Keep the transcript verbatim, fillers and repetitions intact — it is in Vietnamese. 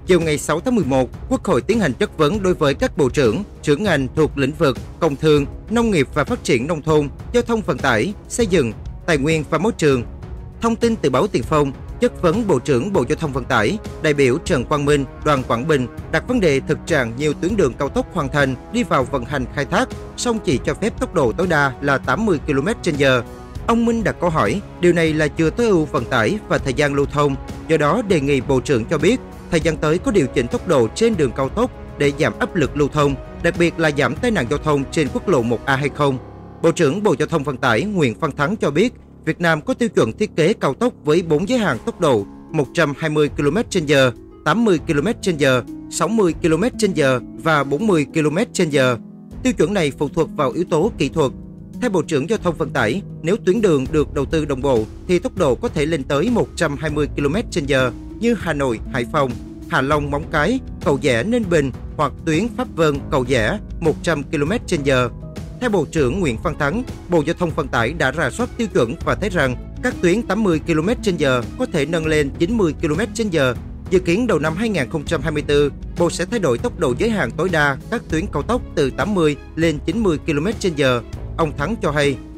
Chiều ngày sáu tháng mười một, Quốc hội tiến hành chất vấn đối với các bộ trưởng, trưởng ngành thuộc lĩnh vực công thương, nông nghiệp và phát triển nông thôn, giao thông vận tải, xây dựng, tài nguyên và môi trường. Thông tin từ báo Tiền Phong, chất vấn Bộ trưởng Bộ Giao thông Vận tải, đại biểu Trần Quang Minh, đoàn Quảng Bình đặt vấn đề thực trạng nhiều tuyến đường cao tốc hoàn thành đi vào vận hành khai thác, song chỉ cho phép tốc độ tối đa là tám mươi ki lô mét trên giờ. Ông Minh đặt câu hỏi, điều này là chưa tối ưu vận tải và thời gian lưu thông, do đó đề nghị Bộ trưởng cho biết thời gian tới có điều chỉnh tốc độ trên đường cao tốc để giảm áp lực lưu thông, đặc biệt là giảm tai nạn giao thông trên quốc lộ một A hay không. Bộ trưởng Bộ Giao thông Vận tải Nguyễn Văn Thắng cho biết, Việt Nam có tiêu chuẩn thiết kế cao tốc với bốn giới hạn tốc độ một trăm hai mươi ki lô mét trên giờ, tám mươi ki lô mét trên giờ, sáu mươi ki lô mét trên giờ và bốn mươi ki lô mét trên giờ. Tiêu chuẩn này phụ thuộc vào yếu tố kỹ thuật. Theo Bộ trưởng Giao thông Vận tải, nếu tuyến đường được đầu tư đồng bộ thì tốc độ có thể lên tới một trăm hai mươi ki lô mét trên giờ như Hà Nội, Hải Phòng, Hạ Long, Móng Cái, Cầu Giẽ, Ninh Bình hoặc tuyến Pháp Vân, Cầu Giẽ một trăm ki lô mét trên giờ. Theo Bộ trưởng Nguyễn Văn Thắng, Bộ Giao thông Vận tải đã rà soát tiêu chuẩn và thấy rằng các tuyến tám mươi ki lô mét trên giờ có thể nâng lên chín mươi ki lô mét trên giờ. Dự kiến đầu năm hai nghìn không trăm hai mươi tư, Bộ sẽ thay đổi tốc độ giới hạn tối đa các tuyến cao tốc từ tám mươi lên chín mươi ki lô mét trên giờ. Ông Thắng cho hay,